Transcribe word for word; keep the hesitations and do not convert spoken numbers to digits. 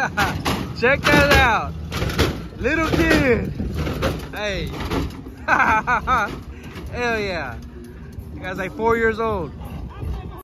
Check that out. Little kid. Hey. Hell yeah. You guy's like four years old.